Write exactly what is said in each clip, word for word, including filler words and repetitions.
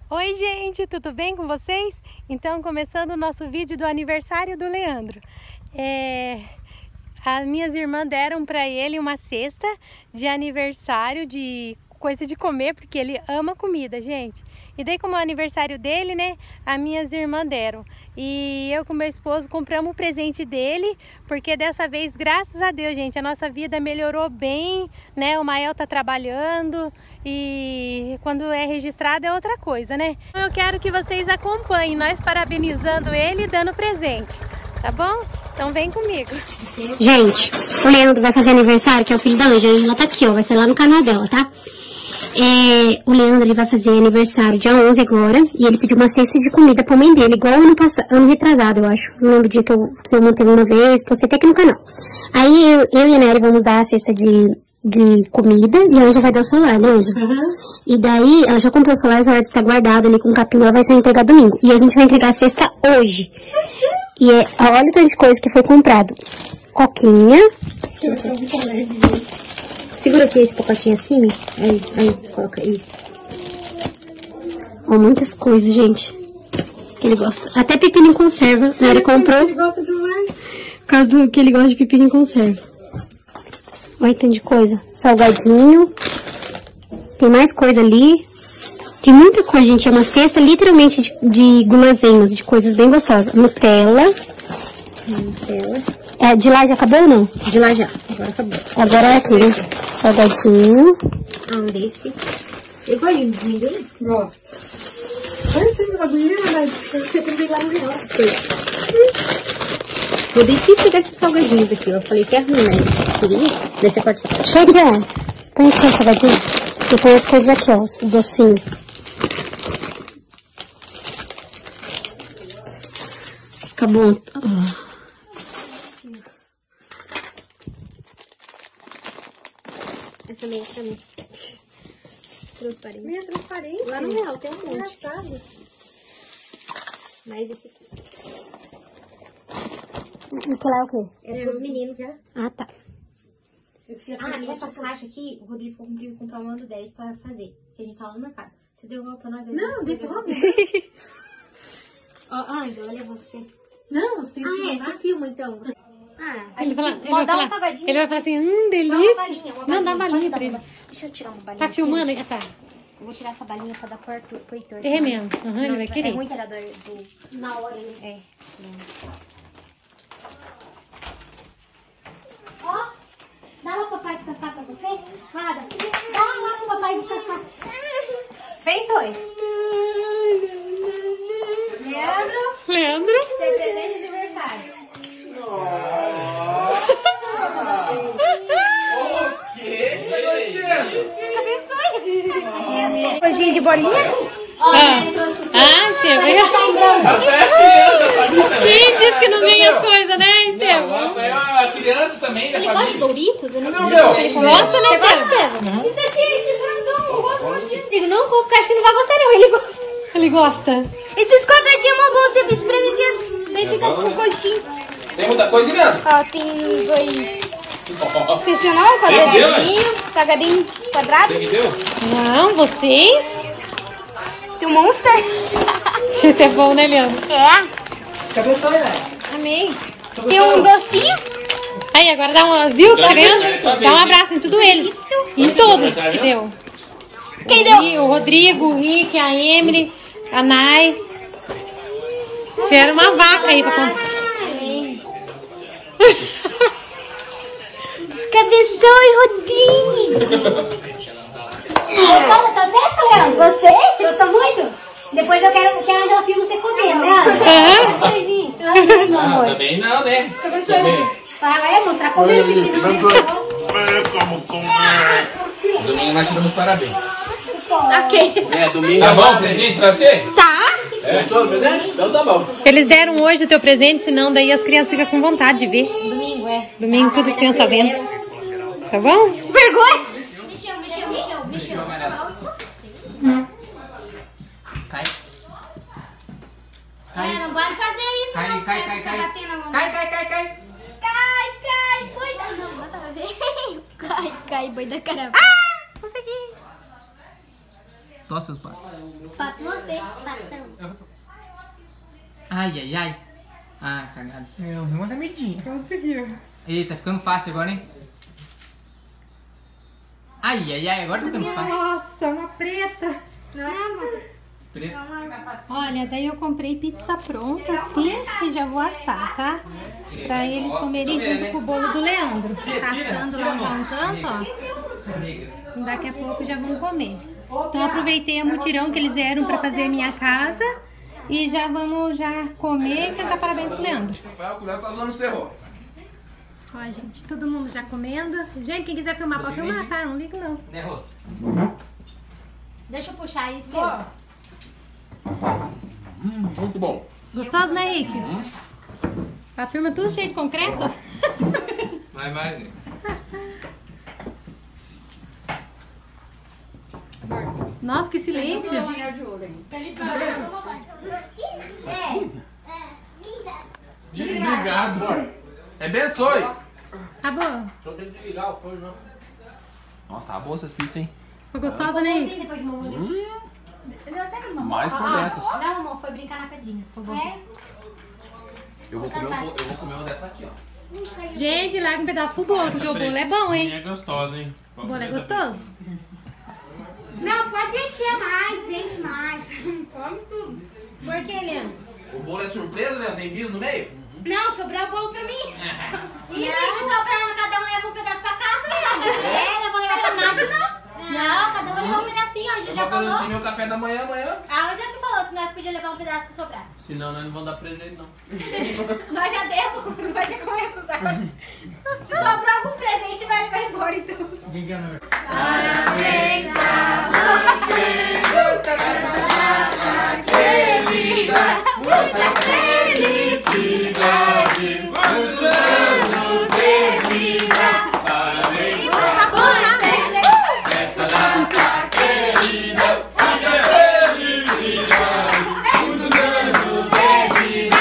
Oi gente, tudo bem com vocês? Então, começando o nosso vídeo do aniversário do Leandro. É... As minhas irmãs deram para ele uma cesta de aniversário de coisa de comer, porque ele ama comida, gente. E daí, como é o aniversário dele, né, as minhas irmãs deram. E eu com meu esposo compramos o presente dele, porque dessa vez, graças a Deus, gente, a nossa vida melhorou bem, né? O Mael tá trabalhando e quando é registrado é outra coisa, né? Então eu quero que vocês acompanhem nós parabenizando ele e dando presente, tá bom? Então vem comigo. Gente, o Leandro vai fazer aniversário, que é o filho da Ângela. A Ângela tá aqui, ó, vai ser lá no canal dela, tá? É, o Leandro, ele vai fazer aniversário dia onze agora, e ele pediu uma cesta de comida pra mãe dele, igual ano passado, ano retrasado, eu acho. Não lembro o dia que eu, que eu montei uma vez, postei até aqui no canal. Aí eu, eu e a Nery vamos dar a cesta de, de comida, e a Ângela vai dar o celular, né, Ângela? Uhum. E daí, ela já comprou o celular, o celular tá guardado ali com o capinho, ela vai ser entregada domingo. E a gente vai entregar a cesta hoje. E é, olha o tanto de coisa que foi comprado. Coquinha. Segura aqui esse pacotinho assim, aí, aí, coloca aí. Ó, muitas coisas, gente. Que ele gosta. Até pepino em conserva, né? Ele comprou. Ele gosta demais. Por causa do que ele gosta de pepino em conserva. Olha, tem de coisa. Salgadinho. Tem mais coisa ali. Tem muita coisa, gente. É uma cesta literalmente de, de guloseimas, de coisas bem gostosas. Nutella. Nutella. É, de lá já acabou ou não? De lá já. Agora acabou. Agora é aqui, né? Salgadinho. Ah, um desse. Eu gosto de milho. Ó. Olha esse bagulho, mas você tem que ir lá no real. Eu difícil desses salgadinhos aqui. Eu falei que é ruim, né? Queria? Desse corte. Deixa eu ver. Põe aqui o salgadinho. Eu ponho as coisas aqui, ó. Os docinhos. Fica bom. Oh. Essa meia pra mim. Transparente. Meia transparente? Lá no real tem um monte. Engraçado. Mais esse aqui. E, e que lá é o quê? É pros meninos já. Ah, tá. Ah, essa caixa aqui, o Rodrigo ficou comigo comprar um ano dez pra fazer. Que a gente tá lá no mercado. Você devolve pra nós aí? Não, devolve. Ó, Ângela, olha você. Não, você. Ah, é, você filma então. Ah, ele, fala, ele, vai falar, um salgadinho. Ele vai falar assim, hum, delícia. Uma balinha, uma balinha. Não, dá balinha pra ele. Deixa eu tirar uma balinha. Tá filmando aí, tá? Eu vou tirar essa balinha pra dar pro, pro Heitor. É mesmo? Uhum, ele vai querer. É muito tirador do... Na hora, ele... É. Ó, dá lá pro papai descascar pra você. Nada. Dá lá pro papai descascar. Vem, Toi. Leandro. Leandro. Seu presente de aniversário. O que tá acontecendo? Abençoe. Coisinha de bolinha? Ah, ah Estevão. Quem disse que não ganha as coisas, né, Estevão? É a criança também da família. Ele gosta de Doritos? Eu não sei. Não, gosta, né, Estevão? Isso aqui, esse grandão, eu gosto muito disso. Digo, não, porque acho que não vai gostar, não. Ele gosta. Ele gosta. Esses quadradinhos é uma boa, você espreme, daí fica com gostinho. Tem muita coisa, Leandro? Ó, tem dois. Esqueci o nome, quadradinho, quadradinho quadrado. Você que deu? Não, vocês? Tem um Monster. Esse é bom, né, Leandro? É. Cabeçou, né? Amei. Tem um docinho. Aí, agora dá uma... Viu? Tá vendo? Dá um abraço em tudo eles. Em todos que deu. Quem deu? O Rodrigo, o Rick, a Emily, a Nai. Fizeram uma vaca aí pra contar. Descabeçoe, Rodrigo. Gostou da tua cesta, Leandro? Gostei? Gostou muito? Depois eu quero que a Ângela filme você comendo, né? Vai vir. Ah, também não, né? Descabeçoe. Vai, vai mostrar comendo. Como comer. Domingo nós te damos parabéns. Ok. É, domingo. Tá bom o presente pra você? Tá. É. Gostou do presente? Então tá bom. Eles deram hoje o teu presente, senão daí as crianças ficam com vontade de ver. Domingo, é. Domingo tudo as crianças vendo. Tá bom? Vergonha? Mexeu, mexeu, mexeu, mexeu. Cai. É, não pode fazer isso, Cai, não. cai, Fica cai, cai. batendo a mão. Cai, cai, cai, cai. Cai, cai, boi da... Não, bota pra ver. Cai, cai, boi da caravana. Ah, consegui. Tosse seus patos. Pato você, patão. Ai, ai, ai. Ah, cagada. Meu, deu uma medinha. Conseguiu. Eita, tá ficando fácil agora, hein? Ai, ai, ai, agora tá ficando fácil. Nossa, uma preta. Não, Preto. Olha, daí eu comprei pizza pronta assim e já vou assar, tá? Pra eles comerem junto com o bolo do Leandro. Tá assando lá já um tanto, ó. Daqui a pouco já vão comer. Então aproveitei a mutirão que eles vieram pra fazer a minha casa e já vamos já comer e cantar parabéns pro Leandro. Rafael, cuidado, tá usando o cerro. Ó, gente, todo mundo já comendo. Gente, quem quiser filmar, pode filmar, tá? Não ligo não. Errou. deixa eu puxar isso, Estevam. Hum, muito bom. Gostoso, né, Rick? A turma tudo cheio de concreto? Vai, vai. Nossa, que silêncio. Obrigado. É abençoe. Acabou? Tô tendo que ligar o forno, não. Nossa, tá boa essas pizzas, hein? Foi gostosa, né, Rick? Depois que mamãe. Hum, Deu certo, mamãe? mais por dessas. Não, amor, foi brincar na pedrinha. Foi bom. É? Eu vou comer, um, po- eu vou comer uma dessa aqui, ó. Gente, larga um pedaço pro bolo, porque o bolo é bom, hein? É gostoso, hein? O bolo é gostoso. Não, pode encher mais, enche mais. Come tudo. Por que, Leandro? O bolo é surpresa, né? Tem bis no meio? Não, sobrou o bolo pra mim. E não, sobrando, cada um leva um pedaço pra casa, Leandro. É, eu vou levar pra casa, não. Não, cada um vai levar um pedacinho, a gente Eu já vou falou. garantir meu café da manhã amanhã. Ah, mas é que falou, se nós podíamos levar um pedaço se sobrasse. Senão nós não vamos dar presente, não. Nós já demos, não vai ter como recusar. Se sobrar algum presente, vai levar embora, então. Quem que é, meu? Parabéns pra você. Muita felicidade. Muitos anos de vida. Parabéns pra você. Nessa data querida. Muita felicidade. Muitos anos de vida.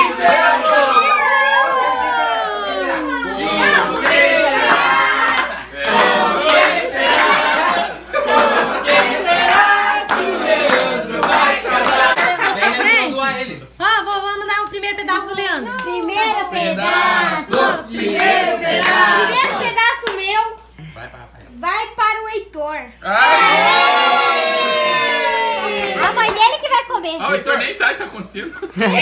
Ó, vou- vamos dar o primeiro pedaço do Leandro. Primeiro pedaço. Primeiro pedaço. Primeiro pedaço meu Vai, vai, vai. vai para o Heitor. Ah, A mãe dele que vai comer. o Heitor nem sabe o que tá acontecendo.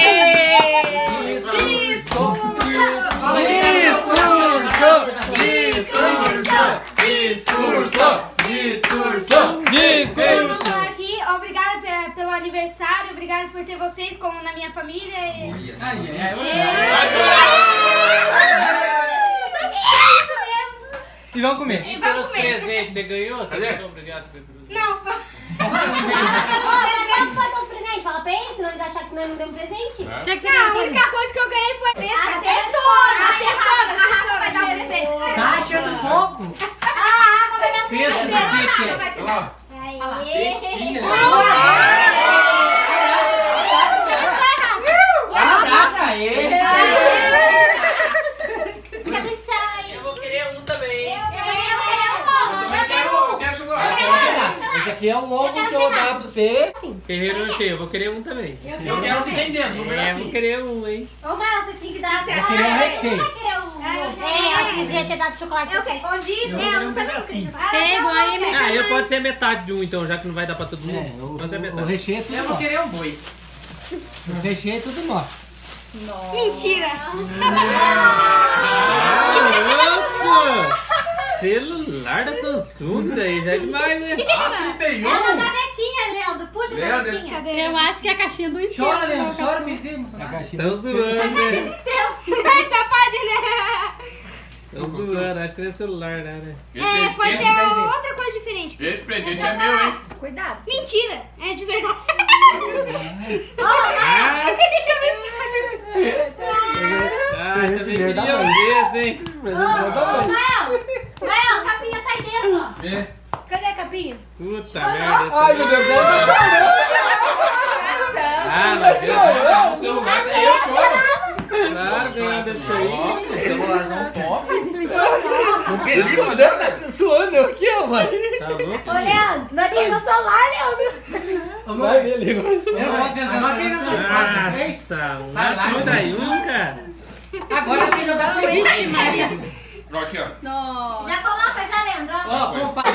Discurso! Vamos falar aqui. Obrigada pe- pelo aniversário. Obrigada por ter vocês como na minha família. E- Ai, ai, ai. É isso mesmo. E vamos comer. E vamos comer. Presente, você ganhou? Você Cadê? ganhou? Obrigado. Não. Não foi todo presente, fala pra eles, senão eles acham que nós não demos presente. O que é que você Não, a quer? única coisa que eu ganhei foi a cesta. A cestona. A cestona. A cestona. Vai dar um presente. Tá achando pouco? Pensa no que que é. Vai te dar. Ó, cestinha, né? Abraça ele. Eu vou querer um também. Eu também quero, eu quero chocolate. Esse aqui é um ovo que eu vou dar pra você. Ferreiro Rocher, eu vou querer um também. Eu quero o que tem dentro, um É, eu vou pedacinho. querer um, hein? Ô, Mel, você tinha que dar a Esse aí é um recheio. É, acho que devia ter dado chocolate. Eu quero escondido. Eu vou querer um pedacinho. É igual aí, meu. Ah, eu pode ser metade de um então, já que não vai dar pra todo mundo. É, o, Pode ser o, o metade. recheio é tudo Eu vou nosso. querer um boi. O recheio é tudo nosso. Mentira. Opa! Celular da Samsung, daí já é demais, né? Ah, trinta e É uma um. gavetinha, Leandro. Puxa a Leandro. gavetinha. Eu acho que é a caixinha do Estevam. Chora, Leandro. Chora, menino. A caixinha Tão zoando, né? Só pode, né? Tão zoando, acho que não é celular, né? É, pode Esse ser presente- outra coisa diferente. Esse presente é meu, hein? Cuidado. Mentira. É de verdade. Ah, Presente também verdade. queria ver esse, hein? Mael, Mael, a capinha tá aí dentro, ó. Vê. Cadê a capinha? Puta merda. Ai, meu Deus, eu tô Ah, mas eu O celular daí eu choro. claro que eu desse daí. Nossa, o celularzão top. Com película já. chorando. Suando aqui, ó. mãe. Tá louco? Ô, Leandro, não tem meu celular, Leandro. Vai ver ali. Eu vou pensar aqui nessa quadra. Nossa, uma puta aí, um, cara. Agora tem que jogar frente. Vixe, Maria. Ó, aqui, ó. Já coloca já, Leandro. ó. Ó, como faz?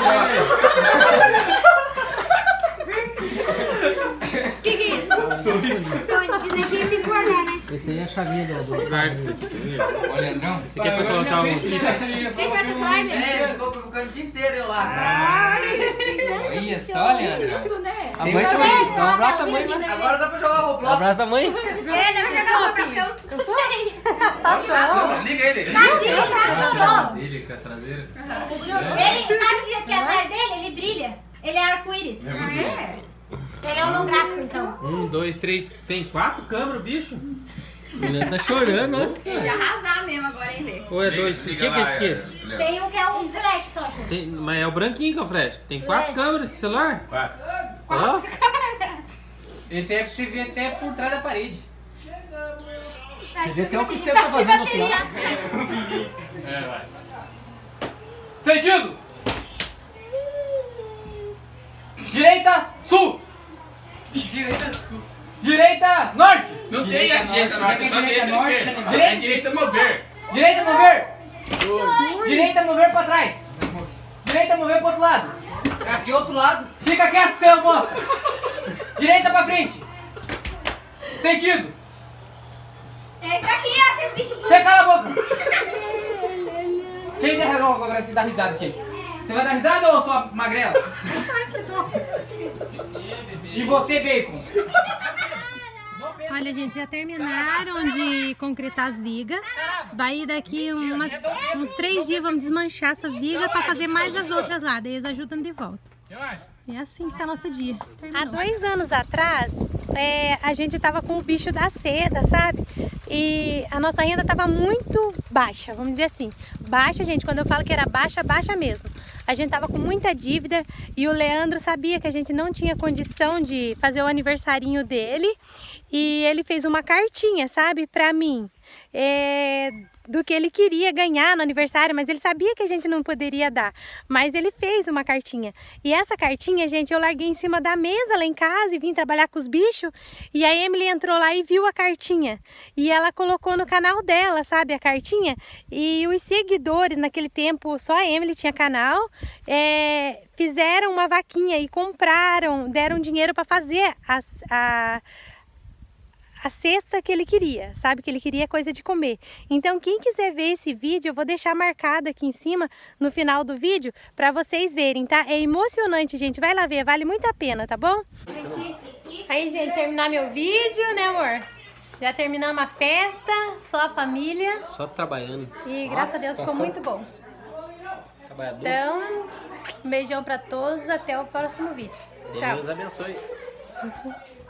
O que que é isso? Isso aqui tem que guardar, né? Esse aí é a chavinha do... do... Guarda isso aqui. Ô, Leandrão. Você quer pra colocar um chip? Quem vai ter celular, Leandro? É, ficou provocando o dia inteiro eu lá. Olha só, Leandrão. Lindo, né? A mãe também. Dá um abraço da mãe. Agora Agora dá pra jogar o Roblox. Abraço da mãe. É, deve jogar o papel. Eu sei. Tá bom. Liga ele. Tadinho, ele tá chorando. Ele com a traseira. Ele, sabe o que é atrás dele? Ele brilha. Ele é arco-íris. Ele é holográfico, então. Um, dois, três. Tem quatro câmeras, bicho? Ele tá chorando, ó. De arrasar mesmo agora, hein, Lê? Ou é dois? O que, que é esse aqui? Tem um que é um flash, só. Tem, mas é o branquinho que é o flash. Tem quatro câmeras esse celular? Quatro. Ó. Esse aí é pra você ver até por trás da parede. Você vê até o que o Estevam tá fazendo aqui, É, vai. Sentido! Direita, sul! Direita, sul. Direita, norte! Não tem a direita norte, é só direita norte, esquerda. animal. É direita mover. Direita, mover! Direita, mover pra trás! Direita, mover pro outro lado! Aqui, outro lado! Fica quieto, seu bosta! Direita pra frente! Sentido! Esse aqui, ó, esses bichos Você cala a boca! Quem derrubou agora que dá risada aqui? Você vai dar risada ou sua magrela? E você, bacon? Olha, gente, já terminaram de concretar as vigas. Daí daqui umas, uns três dias vamos desmanchar essas vigas para fazer mais as outras lá. Daí eles ajudam de volta. É assim que tá nosso dia. Terminou. Há dois anos atrás, é, a gente tava com o bicho da seda, sabe? E a nossa renda tava muito baixa, vamos dizer assim. Baixa, gente, quando eu falo que era baixa, baixa mesmo. A gente tava com muita dívida e o Leandro sabia que a gente não tinha condição de fazer o aniversarinho dele. E ele fez uma cartinha, sabe, pra mim, é, do que ele queria ganhar no aniversário, mas ele sabia que a gente não poderia dar. Mas ele fez uma cartinha. E essa cartinha, gente, eu larguei em cima da mesa lá em casa e vim trabalhar com os bichos. E a Emily entrou lá e viu a cartinha. E ela colocou no canal dela, sabe, a cartinha. E os seguidores, naquele tempo, só a Emily tinha canal, é, fizeram uma vaquinha e compraram, deram dinheiro para fazer a... a a cesta que ele queria, sabe? Que ele queria coisa de comer. Então, quem quiser ver esse vídeo, eu vou deixar marcado aqui em cima, no final do vídeo, pra vocês verem, tá? É emocionante, gente. Vai lá ver, vale muito a pena, tá bom? Aí, gente, terminar meu vídeo, né, amor? Já terminamos a festa, só a família. Só trabalhando. E, graças a Deus, ficou muito bom. Trabalhador. Então, um beijão pra todos, até o próximo vídeo. Tchau. Deus abençoe.